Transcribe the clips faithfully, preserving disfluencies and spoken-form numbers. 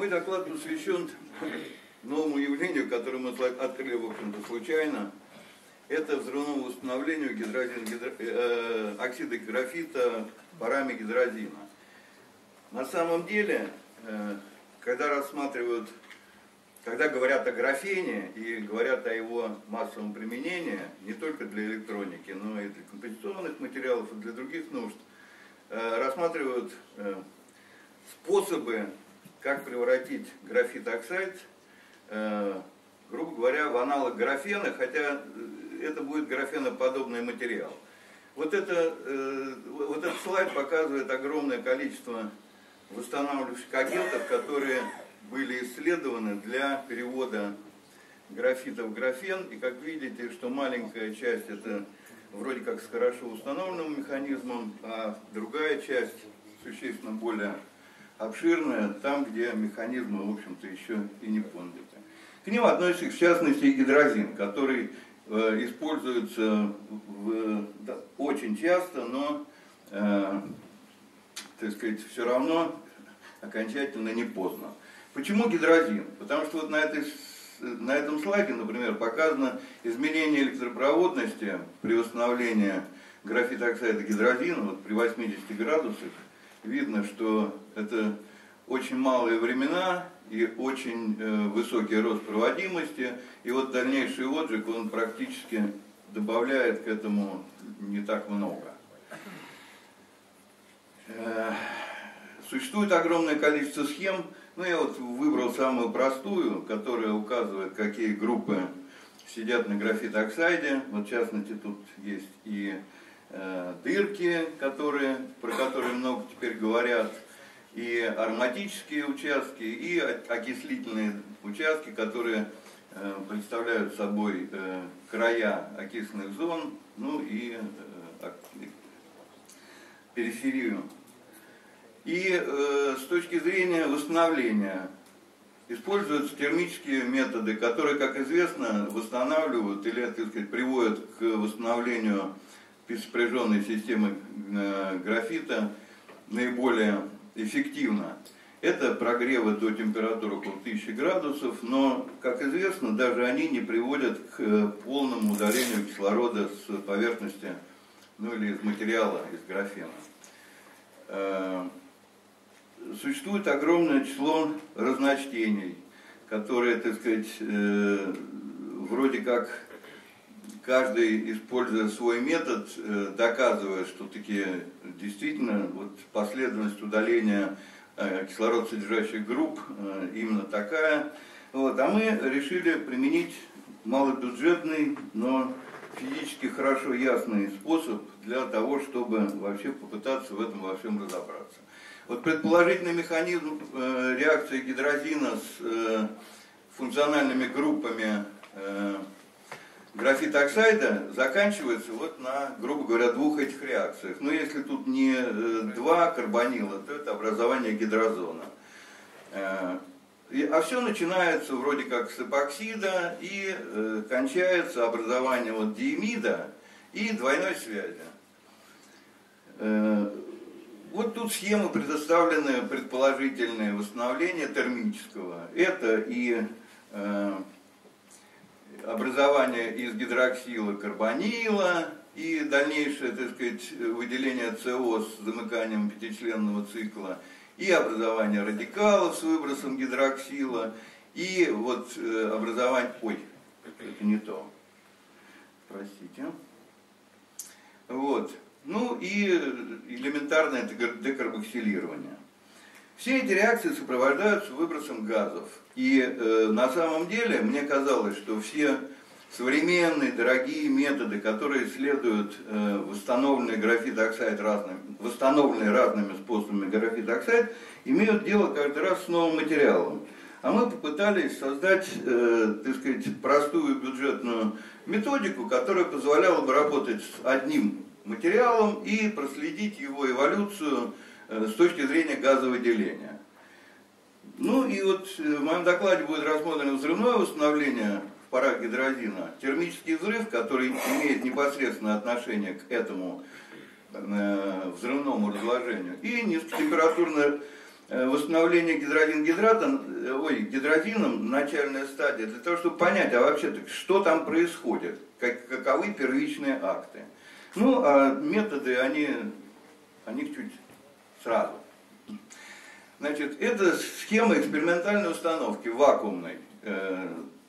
Мой доклад посвящен новому явлению, которое мы открыли, в общем-то, случайно. Это взрывному восстановлению гидрозин, гидро, э, оксида графита парами гидрозина. На самом деле, э, когда рассматривают, когда говорят о графене и говорят о его массовом применении, не только для электроники, но и для композиционных материалов и для других нужд, э, рассматривают э, способы, как превратить графит-оксид, э, грубо говоря, в аналог графена, хотя это будет графеноподобный материал. Вот, это, э, вот этот слайд показывает огромное количество восстанавливающих агентов, которые были исследованы для перевода графита в графен. И как видите, что маленькая часть это вроде как с хорошо установленным механизмом, а другая часть существенно более обширная, там, где механизмы, в общем-то, еще и не поняты. К ним относится, в частности, гидрозин, который э, используется в, да, очень часто, но, э, так сказать, все равно окончательно не поздно. Почему гидрозин? Потому что вот на, этой, на этом слайде, например, показано изменение электропроводности при восстановлении графит-оксида гидрозина вот при восьмидесяти градусах. Видно, что это очень малые времена и очень э, высокий рост проводимости. И вот дальнейший отжиг, он практически добавляет к этому не так много. Э, существует огромное количество схем. Ну, я вот выбрал самую простую, которая указывает, какие группы сидят на графит-оксиде. Вот, в частности, тут есть и дырки, которые, про которые много теперь говорят, и ароматические участки, и окислительные участки, которые э, представляют собой э, края окисленных зон, ну и э, периферию. И э, с точки зрения восстановления используются термические методы, которые, как известно, восстанавливают или, так сказать, приводят к восстановлению сопряженной системы графита наиболее эффективно. Это прогревы до температуры около тысячи градусов, но, как известно, даже они не приводят к полному удалению кислорода с поверхности, ну или из материала, из графена. Существует огромное число разночтений, которые, так сказать, вроде как каждый, используя свой метод, доказывая, что таки действительно вот последовательность удаления кислород содержащих групп именно такая. Вот. А мы решили применить малобюджетный, но физически хорошо ясный способ для того, чтобы вообще попытаться в этом во всем разобраться. Вот предположительный механизм реакции гидрозина с функциональными группами графит-оксида заканчивается вот на, грубо говоря, двух этих реакциях. Но если тут не два карбонила, то это образование гидрозона. А все начинается вроде как с эпоксида и кончается образованием вот диимида и двойной связи. Вот тут схемы предоставлены предположительные восстановления термического. Это и образование из гидроксила карбонила и дальнейшее, так сказать, выделение СО с замыканием пятичленного цикла, и образование радикалов с выбросом гидроксила, и вот образование... Ой, это не то. Простите. Вот. Ну и элементарное декарбоксилирование. Все эти реакции сопровождаются выбросом газов. И э, на самом деле мне казалось, что все современные дорогие методы, которые исследуют э, восстановленный графит-оксид разными, восстановленные разными способами графит-оксид, имеют дело каждый раз с новым материалом. А мы попытались создать, э, так сказать, простую бюджетную методику, которая позволяла бы работать с одним материалом и проследить его эволюцию с точки зрения газовыделения. Ну и вот в моем докладе будет рассмотрено взрывное восстановление в парах гидрозина, термический взрыв, который имеет непосредственное отношение к этому э, взрывному разложению, и низкотемпературное восстановление гидрозин-гидрата, ой, гидрозином, начальная стадия, для того, чтобы понять, а вообще что там происходит, как, каковы первичные акты. Ну, а методы, они, они чуть сразу. Значит, это схема экспериментальной установки, вакуумной, э,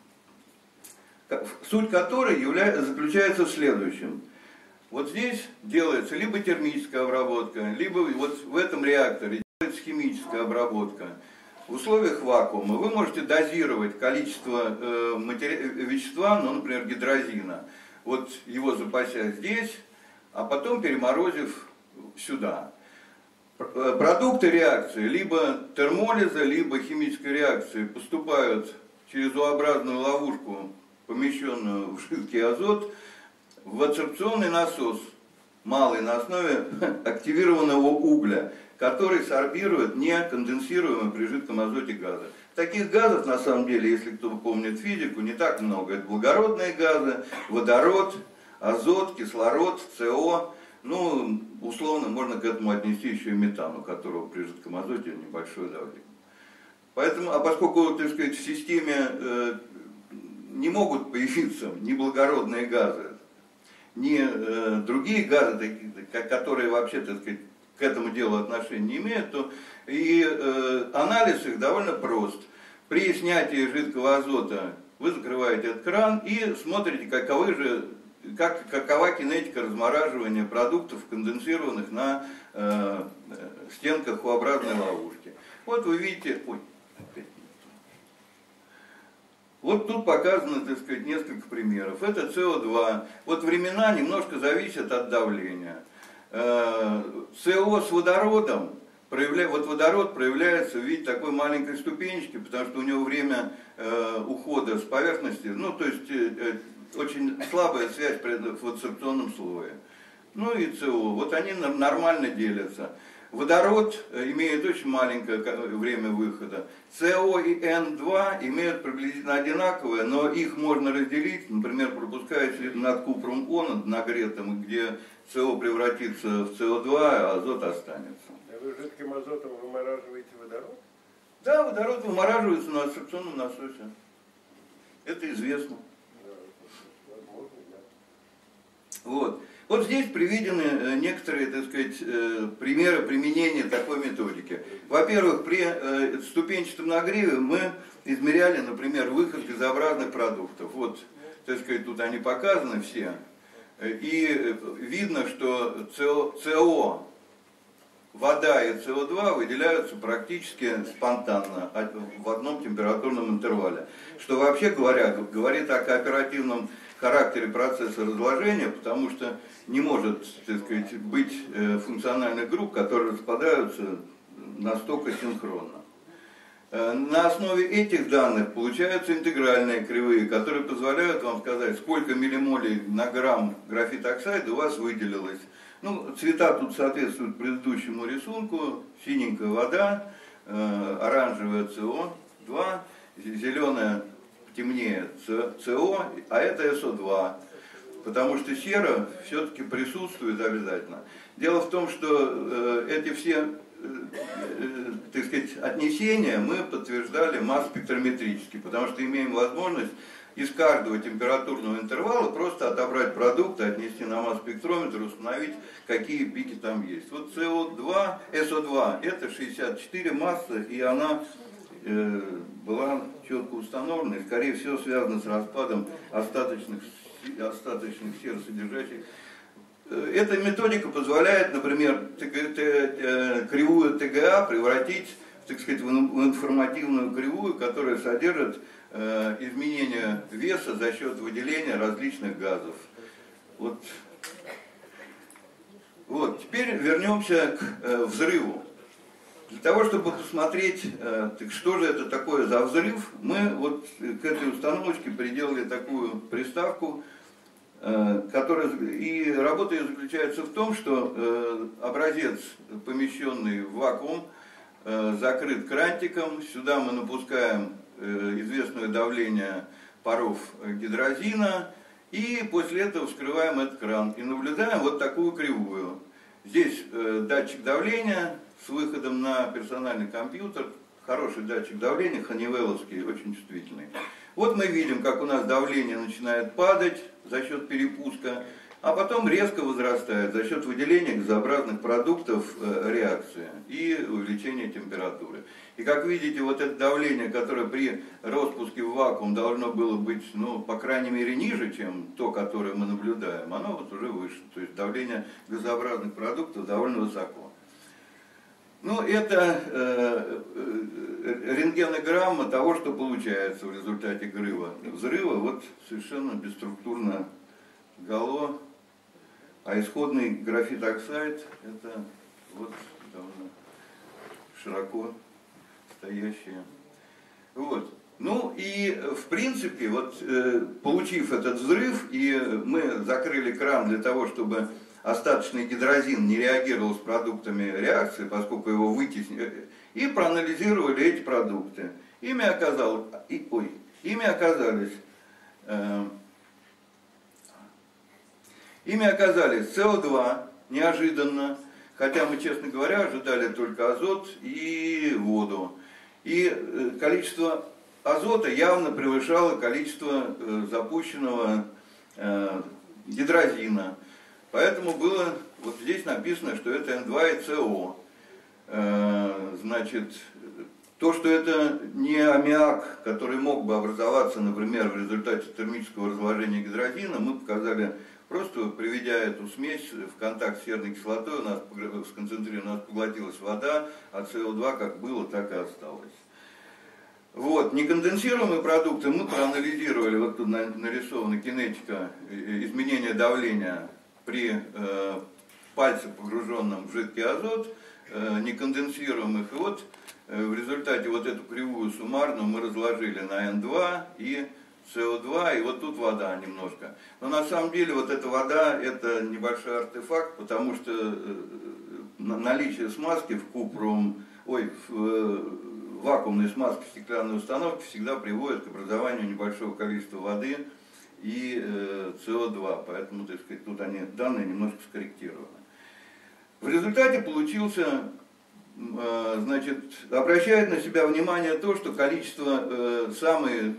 суть которой является, заключается в следующем. Вот здесь делается либо термическая обработка, либо вот в этом реакторе делается химическая обработка. В условиях вакуума вы можете дозировать количество э, матери... вещества, ну, например, гидрозина, вот его запася здесь, а потом переморозив сюда. Продукты реакции, либо термолиза, либо химической реакции, поступают через U-образную ловушку, помещенную в жидкий азот, в адсорбционный насос, малый, на основе активированного угля, который сорбирует неконденсируемые при жидком азоте газы. Таких газов, на самом деле, если кто помнит физику, не так много. Это благородные газы, водород, азот, кислород, СО. Ну, условно, можно к этому отнести еще и метан, у которого при жидком азоте небольшое давление. Поэтому, а поскольку, так сказать, в системе э, не могут появиться ни благородные газы, ни э, другие газы, такие, которые вообще, так сказать, к этому делу отношения не имеют, то и э, анализ их довольно прост. При снятии жидкого азота вы закрываете этот кран и смотрите, каковы же, как, какова кинетика размораживания продуктов, конденсированных на э, стенках U-образной ловушки. Вот вы видите, ой, опять. Вот тут показано, так сказать, несколько примеров. Это СО2. Вот времена немножко зависят от давления. СО с водородом, проявля... вот водород проявляется в виде такой маленькой ступенечки, потому что у него время э, ухода с поверхности, ну то есть э, очень слабая связь в адсорбционном слое. Ну и СО, вот они нормально делятся. Водород имеет очень маленькое время выхода. СО и Н два имеют приблизительно одинаковое, но их можно разделить, например, пропуская над купром О, над нагретым, где СО превратится в СО2, а азот останется. А вы жидким азотом вымораживаете водород? Да, водород вымораживается на адсорбционном насосе. Это известно. Да, возможно, да. Вот. Вот здесь приведены некоторые, так сказать, примеры применения такой методики. Во-первых, при ступенчатом нагреве мы измеряли, например, выход газообразных продуктов. Вот, так сказать, тут они показаны все. И видно, что СО, вода и СО2 выделяются практически спонтанно в одном температурном интервале. Что, вообще говоря, говорит о кооперативном характере процесса разложения, потому что не может, так сказать, быть функциональных групп, которые распадаются настолько синхронно. На основе этих данных получаются интегральные кривые, которые позволяют вам сказать, сколько миллимолей на грамм графит-оксайда у вас выделилось. Ну, цвета тут соответствуют предыдущему рисунку. Синенькая вода, оранжевая СО2, зеленая темнее СО, а это СО2. Потому что сера все-таки присутствует обязательно. Дело в том, что эти все, так сказать, отнесения мы подтверждали масс-спектрометрически, потому что имеем возможность из каждого температурного интервала просто отобрать продукты, отнести на масс-спектрометр, установить, какие пики там есть. Вот СО2, СО2 это шестьдесят четыре массы, и она э, была четко установлена, и скорее всего связана с распадом остаточных, остаточных серосодержащих. Эта методика позволяет, например, кривую ТГА превратить, так сказать, в информативную кривую, которая содержит э, изменение веса за счет выделения различных газов. Вот. Вот. Теперь вернемся к э, взрыву. Для того, чтобы посмотреть, э, так что же это такое за взрыв, мы вот к этой установочке приделали такую приставку, которая, и работа ее заключается в том, что э, образец, помещенный в вакуум, э, закрыт крантиком, сюда мы напускаем э, известное давление паров гидрозина, и после этого вскрываем этот кран и наблюдаем вот такую кривую. Здесь э, датчик давления, с выходом на персональный компьютер, хороший датчик давления, ханивелловский, очень чувствительный. Вот мы видим, как у нас давление начинает падать за счет перепуска, а потом резко возрастает за счет выделения газообразных продуктов реакции и увеличения температуры. И как видите, вот это давление, которое при распуске в вакуум должно было быть, ну, по крайней мере, ниже, чем то, которое мы наблюдаем, оно вот уже выше. То есть давление газообразных продуктов довольно высоко. Ну, это э, э, рентгенограмма того, что получается в результате взрыва. Взрыва вот совершенно бесструктурно гало, а исходный графит-оксайд это вот довольно широко стоящие. Вот. Ну и в принципе, вот э, получив этот взрыв, и мы закрыли кран для того, чтобы остаточный гидрозин не реагировал с продуктами реакции, поскольку его вытеснили, и проанализировали эти продукты. Ими, оказалось, и, ой, ими оказались э, ими оказались С О два, неожиданно, хотя мы, честно говоря, ожидали только азот и воду. И количество азота явно превышало количество запущенного гидрозина. Поэтому было, вот здесь написано, что это Н два и С О. Значит, то, что это не аммиак, который мог бы образоваться, например, в результате термического разложения гидрозина, мы показали, просто приведя эту смесь в контакт с серной кислотой, у нас в концентре у нас поглотилась вода, а С О два как было, так и осталось. Вот, неконденсируемые продукты мы проанализировали, вот тут нарисована кинетика изменения давления при э, пальце, погруженном в жидкий азот, э, неконденсируемых, и вот э, в результате вот эту кривую суммарную мы разложили на Н два и С О два, и вот тут вода немножко. Но на самом деле вот эта вода, это небольшой артефакт, потому что э, наличие смазки в купрум, ой, в э, вакуумной смазке в стеклянной установке всегда приводит к образованию небольшого количества воды и э, С О два, поэтому, так сказать, тут они, данные немножко скорректированы. В результате получился, э, значит, обращает на себя внимание то, что количество, э, самое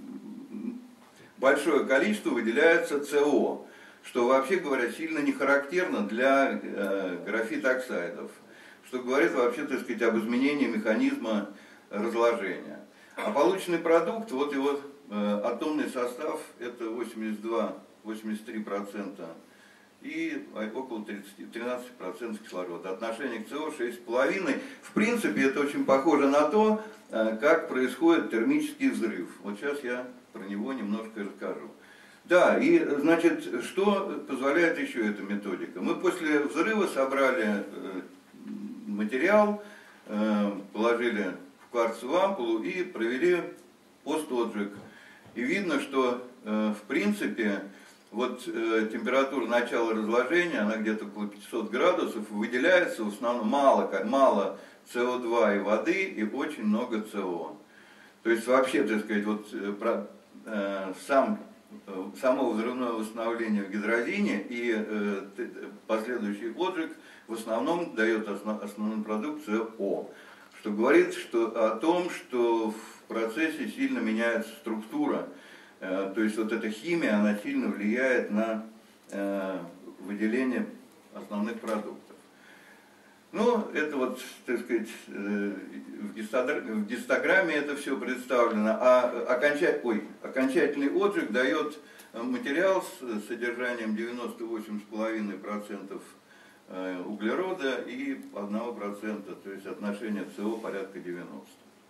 большое количество выделяется С О, что, вообще говоря, сильно не характерно для э, графит-оксайдов, что говорит вообще, так сказать, об изменении механизма разложения. А полученный продукт, вот его э, атомный состав, это восемьдесят два — восемьдесят три процента и около тринадцать процентов кислорода. Отношение к С О шесть и пять. В принципе, это очень похоже на то, э, как происходит термический взрыв. Вот сейчас я про него немножко расскажу. Да, и, значит, что позволяет еще эта методика? Мы после взрыва собрали э, материал, э, положили кварцевую ампулу и провели пост-отжиг. И видно, что э, в принципе вот э, температура начала разложения, она где-то около пятисот градусов, выделяется в основном мало, мало С О два и воды и очень много С О. То есть вообще, так сказать, вот э, про, э, сам, э, само взрывное восстановление в гидрозине и э, последующий отжиг в основном дает основ, основной продукт С О. Что говорит что, о том, что в процессе сильно меняется структура, э, то есть вот эта химия, она сильно влияет на э, выделение основных продуктов. Ну, это вот, так сказать, э, в, гистограмме, в гистограмме это все представлено, а окончатель, ой, окончательный отжиг дает материал с содержанием девяносто восемь и пять десятых процента углерода и одного процента, то есть отношение С О порядка девяноста.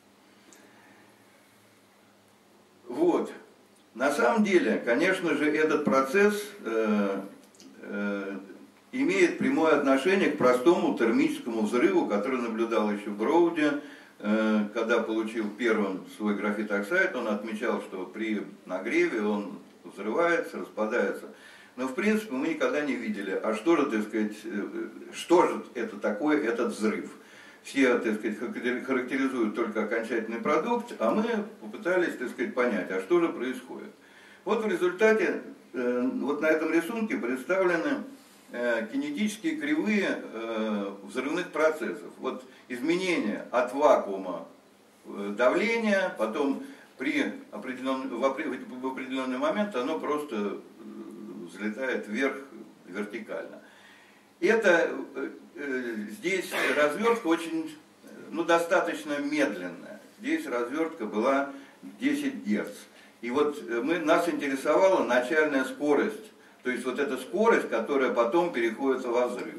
Вот. На самом деле, конечно же, этот процесс э, э, имеет прямое отношение к простому термическому взрыву, который наблюдал еще Броуди, э, когда получил первым свой графит-оксайд. Он отмечал, что при нагреве он взрывается, распадается. Но в принципе мы никогда не видели, а что же, так сказать, что же это такое, этот взрыв. Все, так сказать, характеризуют только окончательный продукт, а мы попытались, так сказать, понять, а что же происходит. Вот в результате, вот на этом рисунке представлены э, кинетические кривые э, взрывных процессов. Вот изменение от вакуума э, давления, потом при определенный, в, в определенный момент оно просто взлетает вверх вертикально. Это э, э, здесь развертка очень, ну, достаточно медленная. Здесь развертка была десять герц. И вот мы, нас интересовала начальная скорость, то есть вот эта скорость, которая потом переходит во взрыв.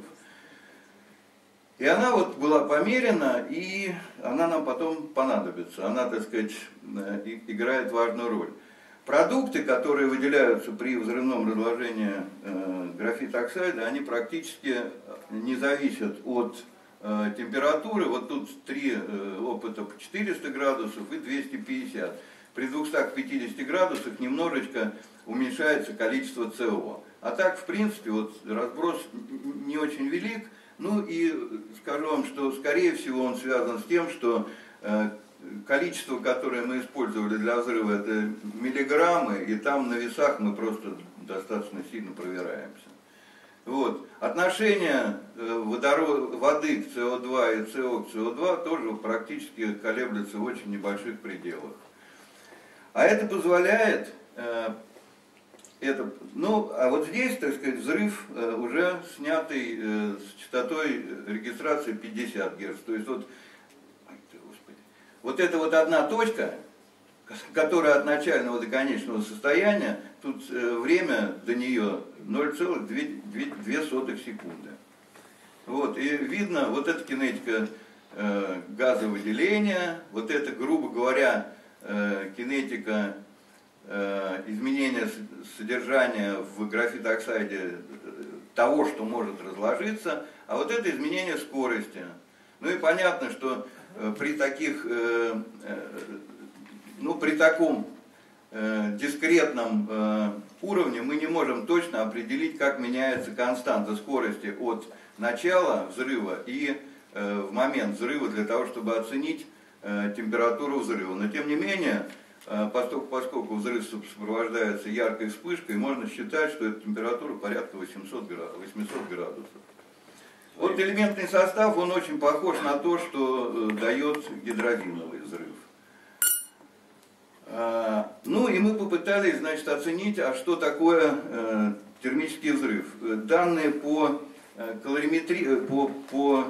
И она вот была померена, и она нам потом понадобится. Она, так сказать, играет важную роль. Продукты, которые выделяются при взрывном разложении э, графит-оксида, они практически не зависят от э, температуры. Вот тут три э, опыта по четыреста градусов и двести пятьдесят. При двухстах пятидесяти градусах немножечко уменьшается количество СО. А так, в принципе, вот разброс не очень велик. Ну и скажу вам, что скорее всего он связан с тем, что э, количество, которое мы использовали для взрыва, это миллиграммы, и там на весах мы просто достаточно сильно проверяемся. Вот. Отношение водород, воды к СО2 и СО к СО2 тоже практически колеблется в очень небольших пределах. А это позволяет, э, это, ну, а вот здесь, так сказать, взрыв э, уже снятый э, с частотой регистрации пятьдесят герц. То есть вот, господи, вот это вот одна точка, которая от начального до конечного состояния, тут э, время до нее ноль целых две сотых секунды. Вот, и видно, вот эта кинетика э, газовыделения, вот это, грубо говоря, кинетика э, изменения содержания в графит-оксиде того, что может разложиться, а вот это изменение скорости. Ну и понятно, что э, при таких, э, э, ну при таком э, дискретном э, уровне мы не можем точно определить, как меняется константа скорости от начала взрыва и э, в момент взрыва, для того, чтобы оценить температуру взрыва. Но тем не менее, поскольку, поскольку взрыв сопровождается яркой вспышкой, можно считать, что эта температура порядка восьмисот градусов. Вот элементный состав, он очень похож на то, что дает гидрозиновый взрыв. Ну и мы попытались, значит, оценить, а что такое термический взрыв. Данные по калориметрии, по, по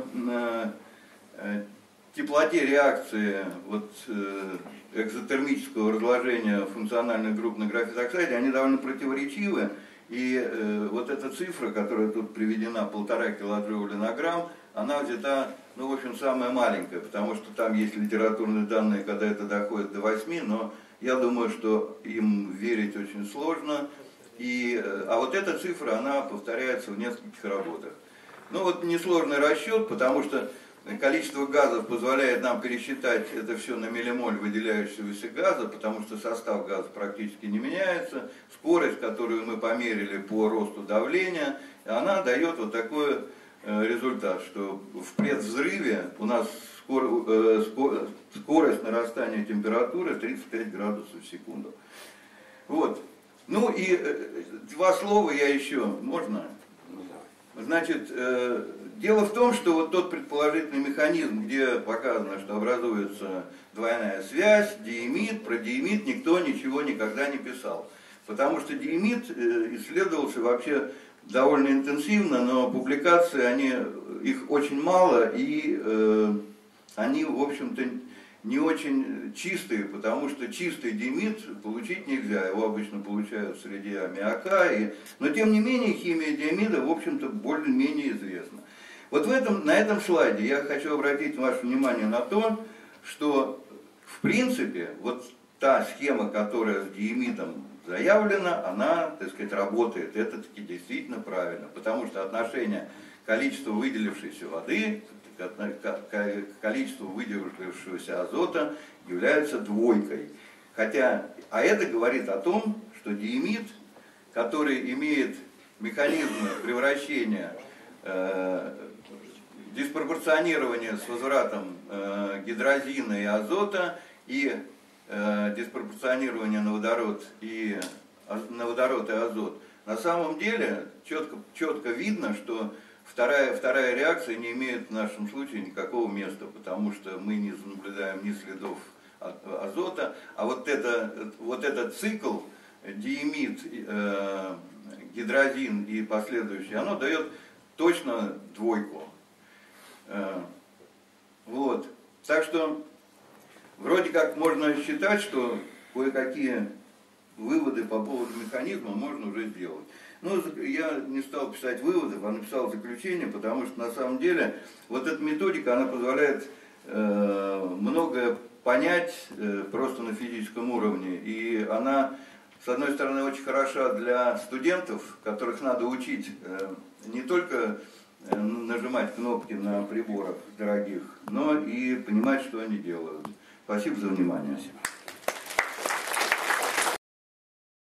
теплоте реакции вот, э, экзотермического разложения функциональных групп на графит-оксиде, они довольно противоречивы. И э, вот эта цифра, которая тут приведена, полтора килоджоуля на грамм, она взята, ну, в общем, самая маленькая, потому что там есть литературные данные, когда это доходит до восьми, но я думаю, что им верить очень сложно. И, э, а вот эта цифра, она повторяется в нескольких работах. Ну, вот несложный расчет, потому что количество газов позволяет нам пересчитать это все на миллимоль выделяющегося газа, потому что состав газа практически не меняется. Скорость, которую мы померили по росту давления, она дает вот такой результат, что в предвзрыве у нас скорость нарастания температуры тридцать пять градусов в секунду. Вот. Ну и два слова я еще, можно? Значит, дело в том, что вот тот предположительный механизм, где показано, что образуется двойная связь, диэмид, про диэмид никто ничего никогда не писал. Потому что диэмид исследовался вообще довольно интенсивно, но публикации, они, их очень мало, и э, они, в общем-то, не очень чистые, потому что чистый диэмид получить нельзя, его обычно получают среди аммиака, и, но тем не менее химия диэмида, в общем-то, более-менее известна. Вот в этом, на этом слайде я хочу обратить ваше внимание на то, что в принципе вот та схема, которая с диэмидом заявлена, она, так сказать, работает. Это таки действительно правильно, потому что отношение количества выделившейся воды к количеству выделившегося азота является двойкой. Хотя, а это говорит о том, что диэмид, который имеет механизмы превращения, э, диспропорционирования с возвратом э, гидрозина и азота и э, диспропорционирования на водород и, на водород и азот, На самом деле четко, четко видно, что вторая, вторая реакция не имеет в нашем случае никакого места, потому что мы не наблюдаем ни следов азота, а вот, это, вот этот цикл диимид, э, гидрозин и последующий, оно дает точно двойку. Э, вот. Так что вроде как можно считать, что кое-какие выводы по поводу механизма можно уже сделать. Но я не стал писать выводов, а написал заключение, потому что на самом деле вот эта методика, она позволяет э, многое понять э, просто на физическом уровне. И она, с одной стороны, очень хороша для студентов, которых надо учить э, не только э, нажимать кнопки на приборах дорогих, но и понимать, что они делают. Спасибо за внимание.